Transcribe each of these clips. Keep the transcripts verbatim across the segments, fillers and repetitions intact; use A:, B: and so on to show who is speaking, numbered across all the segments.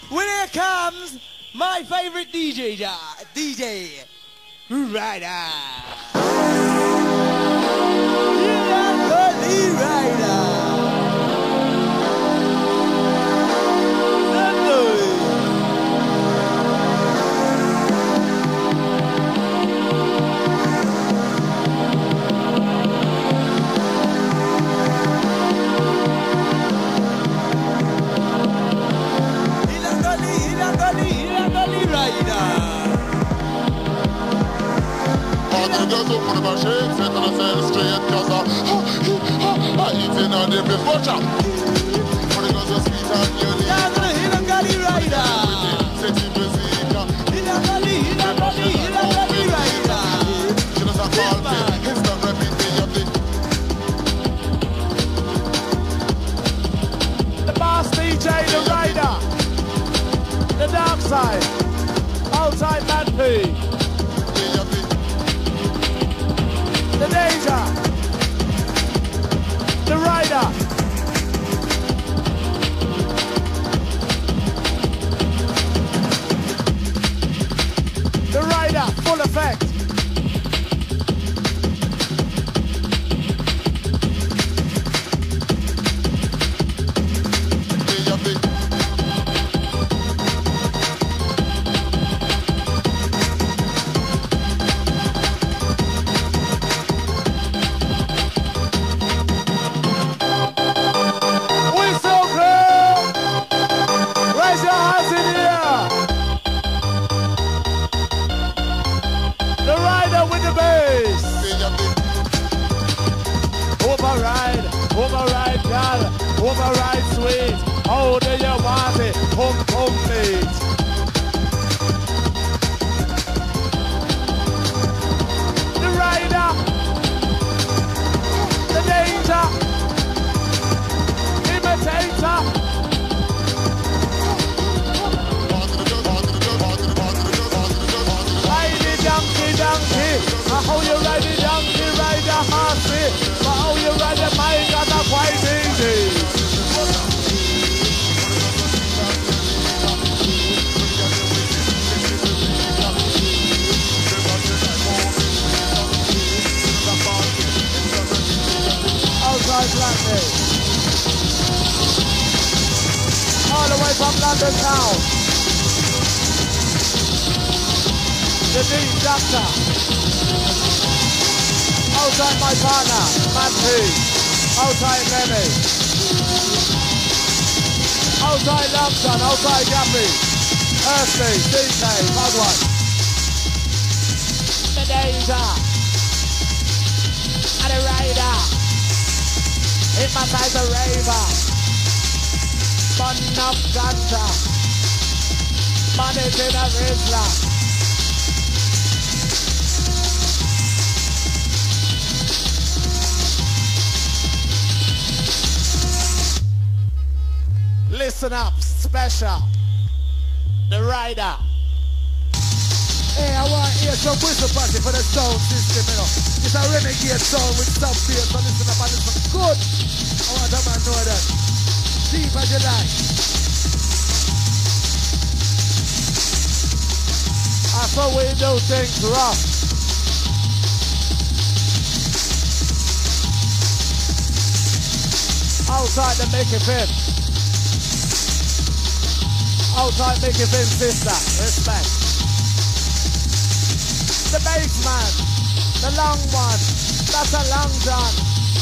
A: When here comes my favorite D J, D J Ryder. Lee Ryder.
B: Girls up on the machine, set on the side straight, cause I, I eating on the beef butcher. For the girls are sweet and yummy.
A: Yeah, gonna hit a gully rider.
B: Sexy music.
A: Hit a gully, hit a gully, hit a gully rider.
B: She does a call me, instant repeat of the.
C: The boss D J, the rider. The dark side. Outside man P. The danger, the rider, the rider, full effect. Override sweet, how do you want it? Pum pum beat. The rider, the danger, imitator. Ride the donkey donkey, how you ride the donkey, ride the horsey, but how you ride the mic and not quite easy. Outside London, all the way from London town, the Dean Doctor, outside my partner, Man P, outside Lemmy, outside Lambson, outside Gappy, Earthley, D K, bad one, the danger, and the rider. Hypnotize a raver, fun of ganja, money in a Rizla. Listen up, special, the rider.
D: Hey, I want to hear some whistle party for the sound system, you know. It's a renegade sound with some bass, so listen up and listen good. I want a man to know that. Deep as you like.
C: That's how we do things rough. Outside the Mickey Finn. Outside Mickey Finn's sister. Respect. The bass man, the long one, that's a long john.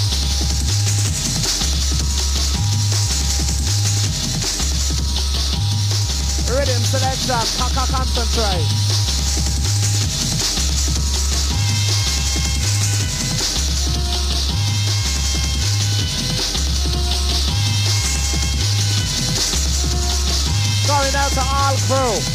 C: Rhythm selection, Kaka concentrate. Going out to all crew.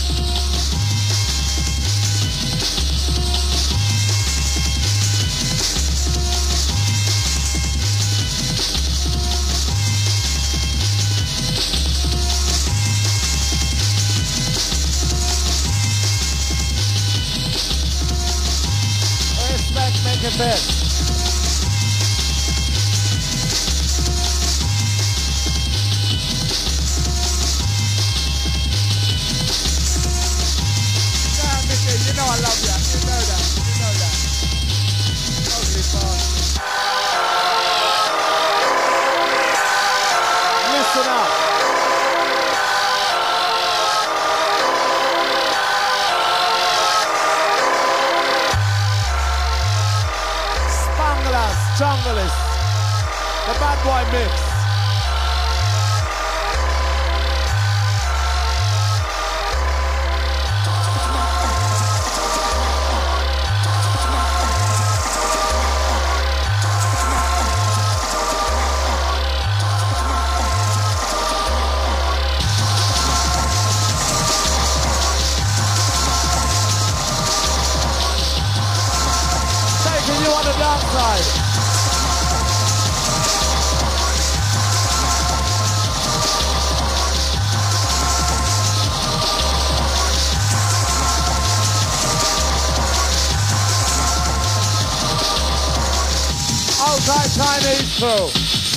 C: Make it big. listen up. Spanglers, Junglist, the bad boy mix. You on the dark side. Outside Chinese crew.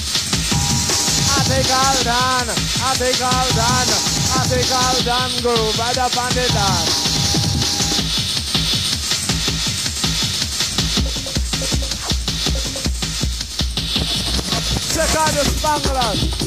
C: I take all down, I take all down, I take all down groove right up on the dance. Check out the Spanglers.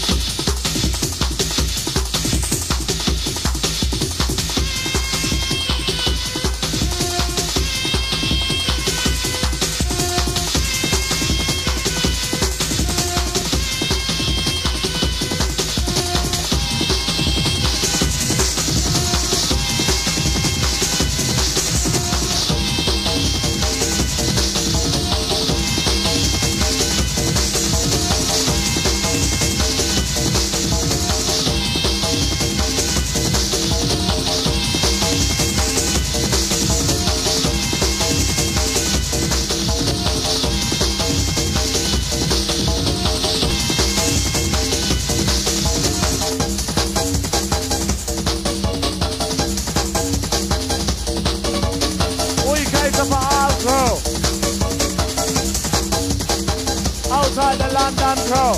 C: Outside the London crew.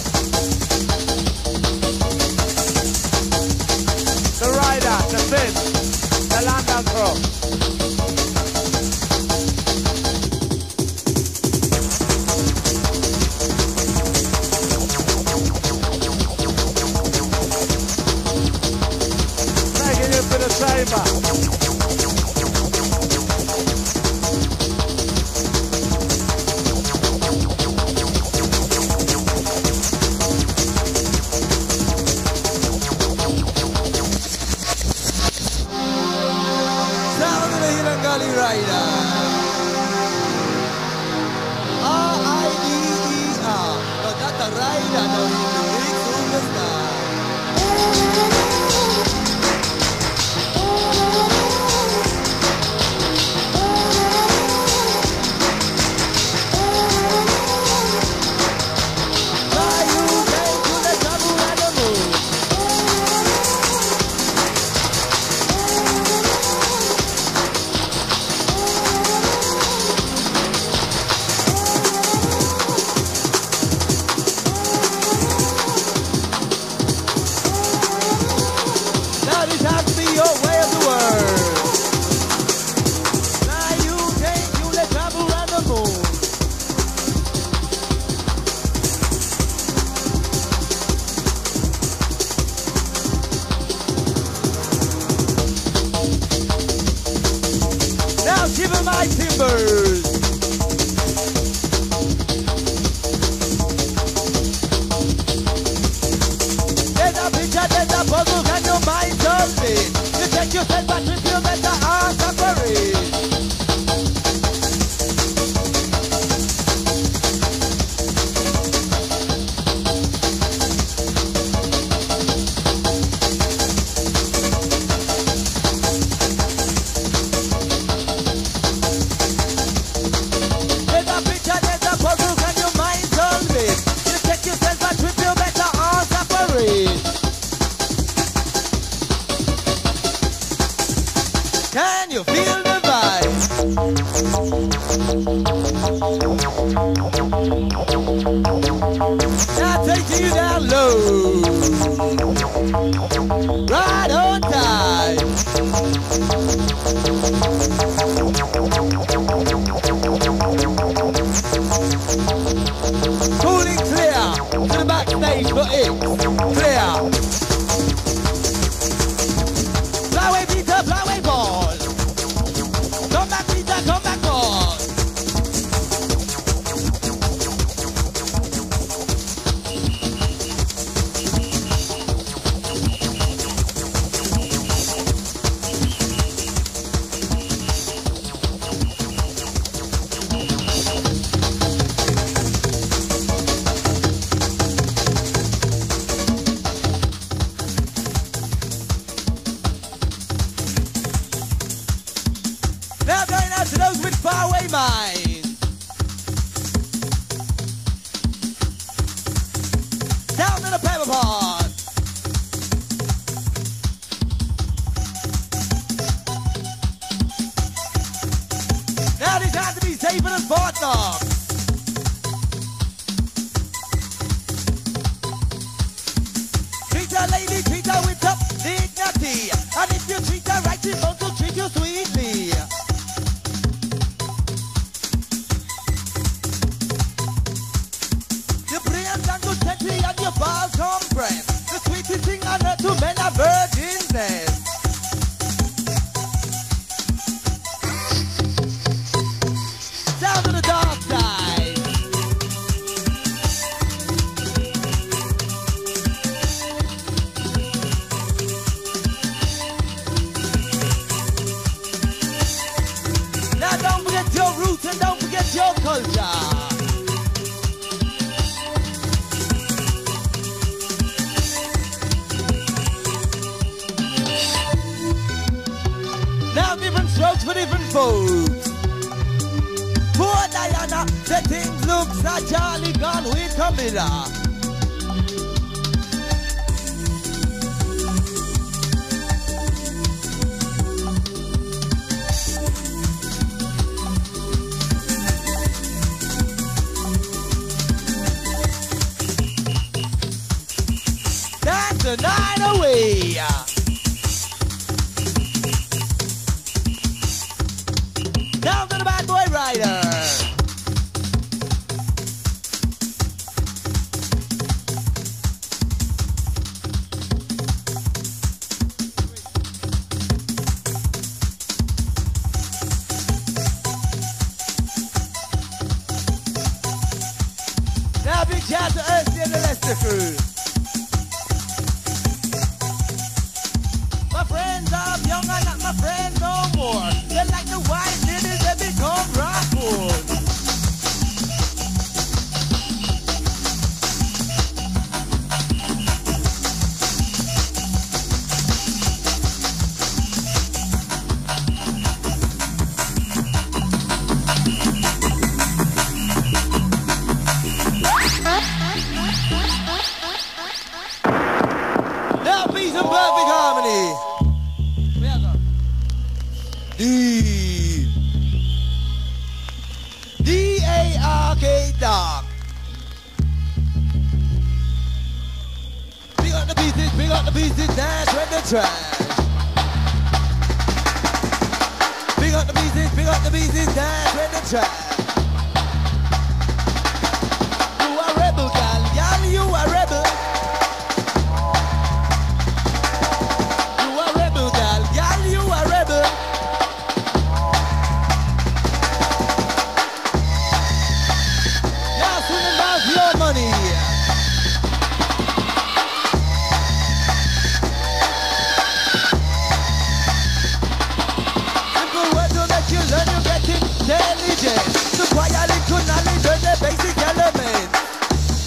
C: The rider, the fifth, the London crew. Taking you for the saver. Can you feel the vibe? Now taking you down low, right on time. Cooling clear to the backstage for it.
A: Clear. Fly away, Peter, fly away, Paul. Come back, Peter, come back, Paul. Now going out to those with faraway minds. Down to the pepper pot. Now this has to be safer than Fort Knox. Treat her lady, treat her with top dignity. And if you treat her right, she's going to treat you sweetly. The brains and good country and your balls compress. The sweetest thing on earth to men are virginness. Down to the dark side. Now don't forget your roots and don't forget your culture. Now different strokes for different folks. Poor Diana, the things looks like Charlie gone with Camilla. That's the night away. Down to the bad boy rider. Now big shout to Earthy and the Leicester crew. My friends are young and not my friends no more. They're like the white lilies, they become rockwood. Now peace and perfect harmony. D D A R K Dark. Big up the pieces, big up the pieces, dance with the trash. Big up the pieces, big up the pieces, dance with the trash. You a rebel, gal, gal, you a rebel. You a rebel, gal, gal, you a rebel. Your money. Simple words will let you learn, you get intelligent. The quiet little knowledge and the basic elements.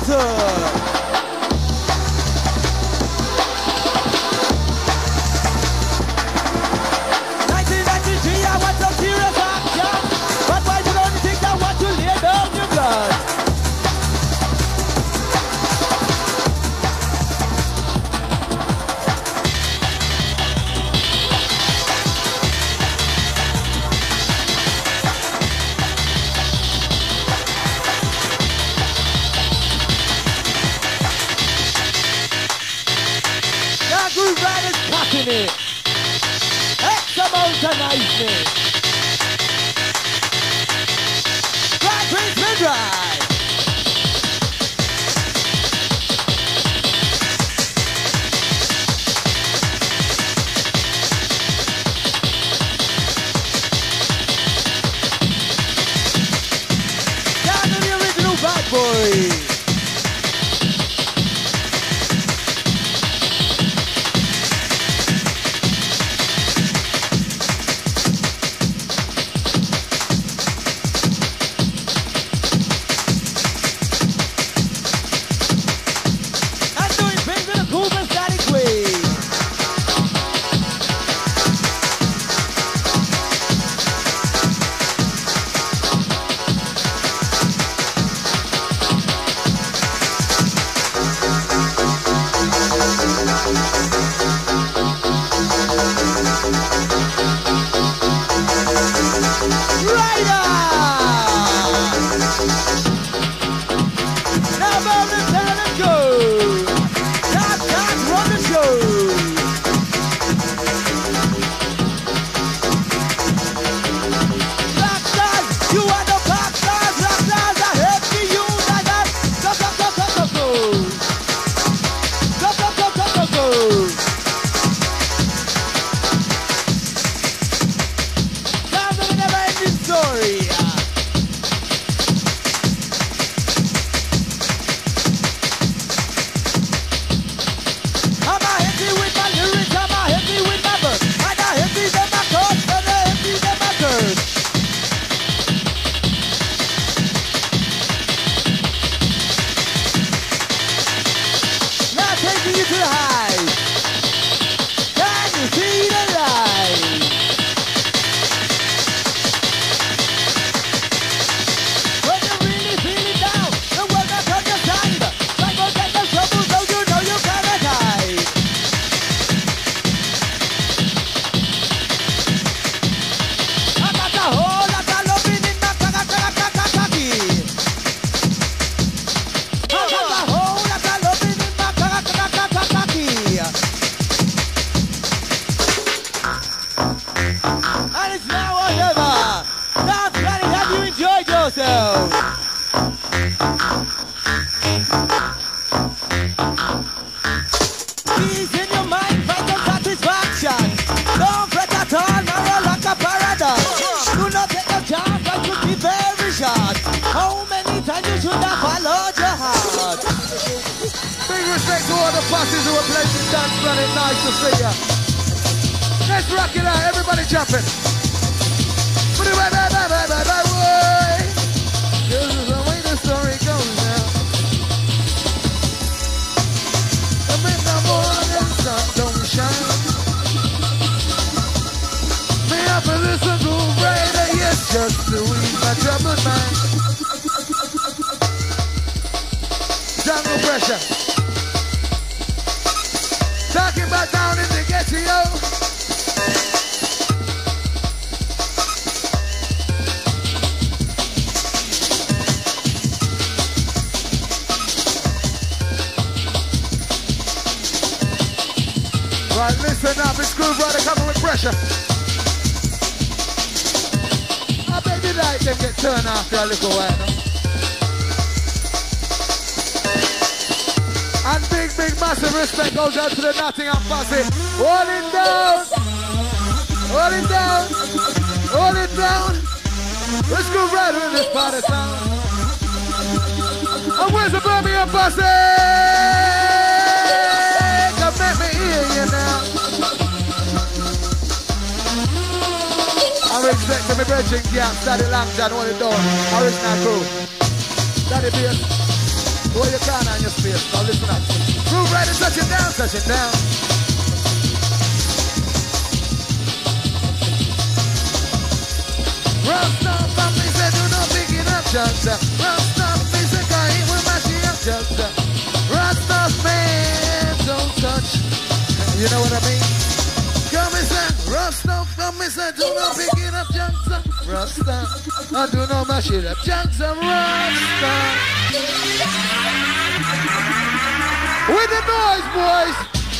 A: battle. nineteen ninety-three, I want some serious action. But why you don't think I want to lay down your blood? Groove Riders cutting it. X amount of niceness. Drive, Prince, and drive. Down to the original bad boy. How many times you should have followed your heart?
D: Big respect to all the bosses who are playing this dance planet. Nice to see ya. Let's rock it out. Everybody jumping. Bye bye bye bye bye bye bye boy. This is the way the story goes now. The midnight morning sun don't shine. Me up for this a groove rider, yes, just to ease my troubled mind. Jungle pressure. Talking about down in the ghetto. Right, listen up, it's Groove Rider coming with pressure. I bet you like them get turned after a little while, no? And big, big, massive respect goes out to the Nottingham posse. Hold it down. Hold it down. Hold it down. Let's go right in this part of town. And where's the Birmingham posse? Come let me hear you now. I'm expecting my brethren camp, Daddy Long John, hold it down. Original crew. Daddy Beers. Boy, you can't on your space. Now listen up. Groove Rider touching down, touching down. Rasta family said do not pick it up, Johnson. Rasta family said he will mash it up, Johnson. Rasta man don't touch. You know what I mean? Come and say, Rasta family said do not pick it up, Johnson. Rasta, I do not mash it up, Johnson. Rasta. With the noise, boys.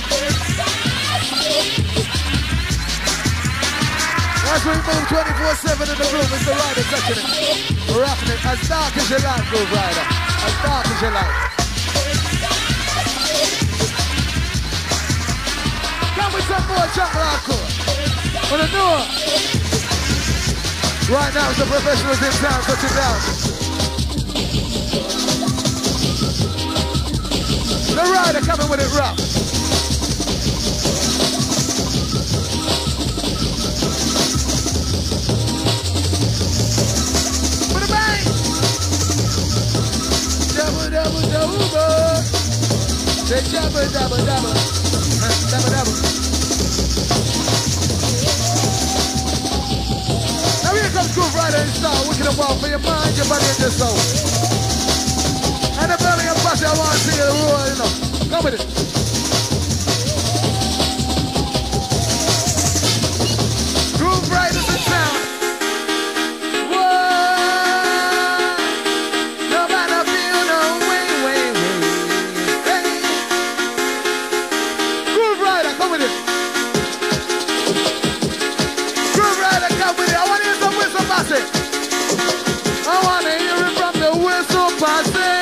D: As we move twenty-four seven in the room, it's the rider touching it. We're rocking it as dark as you like, Groove Rider. As dark as you like. Come with some more jungle hardcore. On the door. Right now, it's the professionals in town, touching down. The rider coming with it rough. With a bang! Double, double, double. Say double, double, double. Double, double. Now here comes Groove Rider in style. Wicked and wild for your mind, your body, and your soul. And the belly and pussy, I want to see you roll, you know. Come with it. Groove Riders in town. Whoa. Nobody feel no way, way, way. Hey. Groove Rider, come with it. Groove Rider, come with it. I want to hear some whistle passing. I want to hear it from the whistle passing.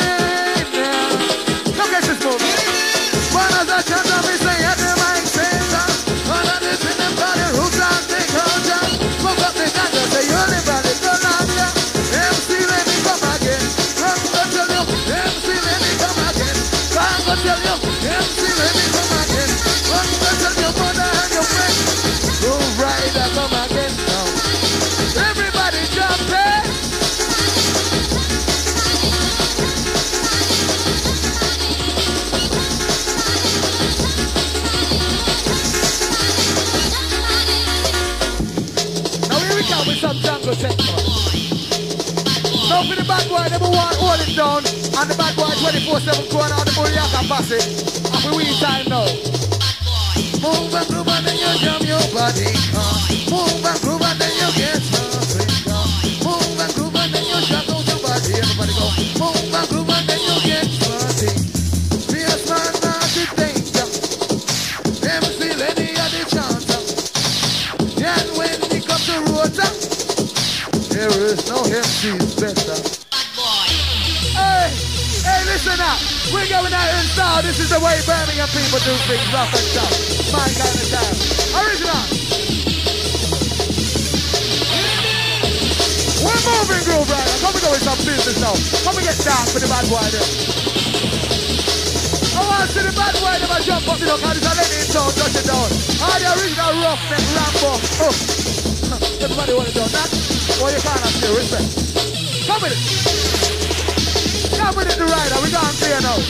D: Tell you, M C, let me come again. One tell your mother and your friend. Groove Rider, come again now. Everybody jump in. Now here we go with some jungle techno. Now for the bad boy, never want to hold it down. And the bad boy twenty-four seven corner on the Muriaka Bassy. And we time now. Move and groove and then you jump your body. Uh. Move and groove and then you get something. Uh. Move and groove and then you shut out your body. Everybody go. Move and groove and then you get something. Fierce man, not the danger. M C Lenny at the chanter. And when he comes to Rota, there is no M C's better. Hey, listen up. We're going out in style. This is the way Birmingham people do things. Rough and tough. My kind of time. Original. We're moving, Groove Rider. Come and go with some business now. Come and get down for the bad boy there. I want to see the bad boy never jump up, you know, because it's a lady in town, touch it down. All the original roughneck Rambo. Oh. Everybody want to do that? Or you can't have still respect. Come with it. Come with it, the rider. We gone clear now.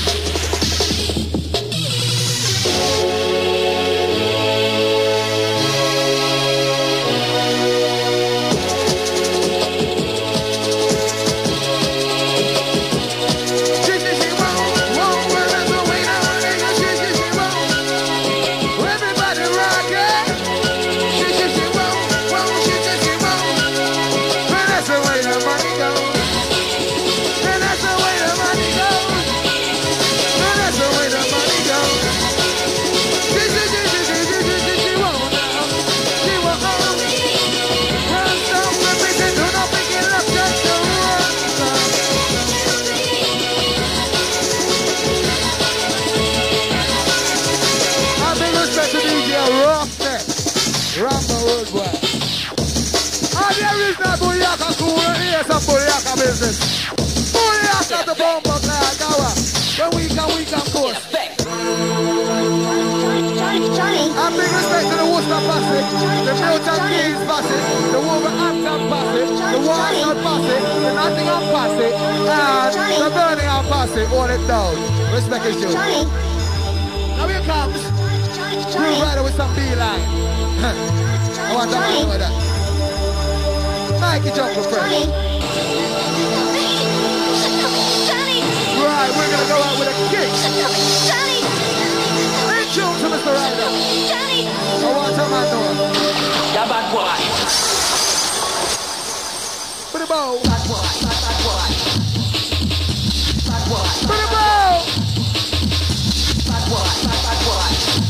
D: Some Buriaka business. Buriaka the bomb of Nagawa. When we can, we can course.
E: Johnny.
D: I'm big respect to the Worcester posse, the Milton Keynes posse, the Wolverhampton posse, the Warsaw posse, the Nottingham posse, and the Birmingham posse. All it down. Respect is due. Now here comes Groove Rider with some B-line. I want to know about that. Mikey jump for friends. Right, we're gonna go out with a kick. Let's jump to Mister Rider. I want to man know.
E: Yeah, bad boy.
D: Put a bow.
E: Bad boy. Bad boy. Bad boy.
D: Put a bow.
E: Bad boy. Bad boy.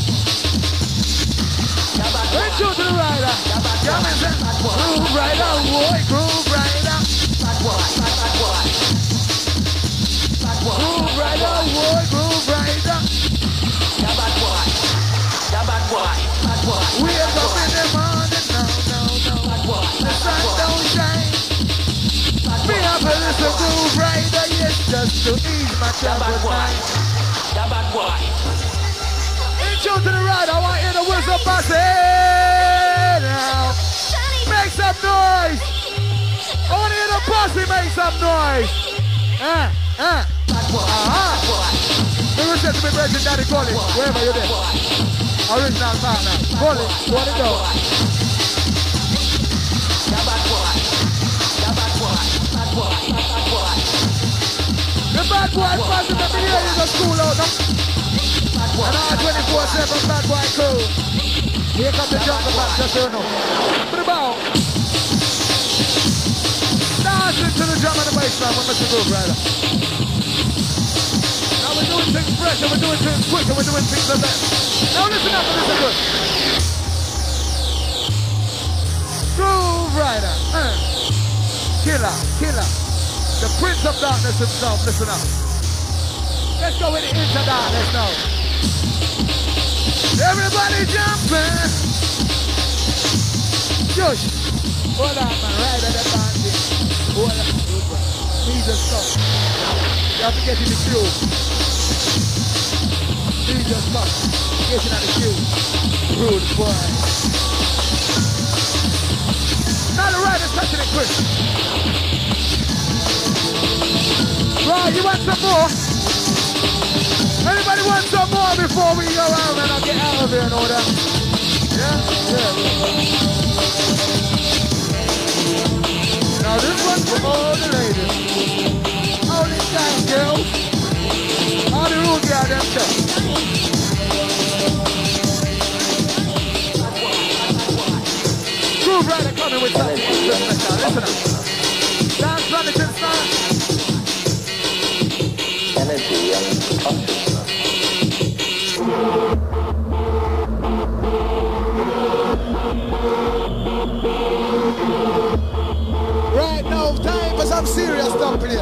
E: Yeah, bad boy.
D: Let's jump to the rider. Yeah, man, say, Groove Rider, boy, Groove Rider.
E: Bad boy. Bad boy. Bad boy.
D: Groove Rider, boy, Groove Rider.
E: Yeah, bad boy. Yeah, bad boy. Bad boy.
D: Wake up in the morning, no, no, no.
E: Bad boy.
D: The sun don't shine. Me up a little Groove Rider, yes, just to ease my troubled mind.
E: Yeah, bad boy.
D: Intro to the rider, I want you to whistle posse now. Make some noise. I want you to posse make some noise. Uh, uh.
E: Bad boy.
D: Uh-huh.
E: Bad boy.
D: We will say to me, Bridget, Daddy Gully, wherever you're there. Original partner. Gully, what it go?
E: Yeah, bad boy. Yeah, bad boy. Bad boy. Bad boy.
D: The bad boy posse that be here in the school out now. And all twenty-four seven bad boy crew. Here comes the jungle back, just so you know. Put the bow. Dancing to the drum and the bass line with Mister Groove Rider. Now we're doing things fresh and we're doing things quick and we're doing things the best. Now listen up and listen good. Groove Rider. Uh. Killer, killer. The Prince of Darkness himself, listen up. Let's go with the Into Darkness now. Everybody jumping. Josh. Hold on, man. Right at the bandit. Hold on. Need the stuff. You have to get in the queue. Need the stuff. Get in the queue. Rude boy. Now the rider's touching it quick. Right, you want some more? Anybody want some more before we go out, man? I'll get out of here and all that. Yeah? Yeah. Now this one's for all the ladies. All these guys, girls. All the rude girls, them stuff. Groove Rider coming with something extra special. Listen up. Dance Planet and Star.
F: Energy and consciousness.
D: Right now, time for some serious stuff, please.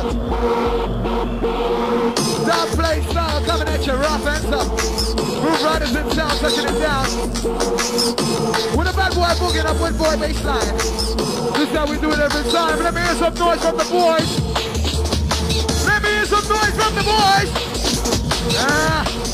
D: Top play style coming at you rough and tough. Groove Riders themselves touching it down. With a bad boy booging up with boy baseline. This is how we do it every time. Let me hear some noise from the boys. Let me hear some noise from the boys. Ah.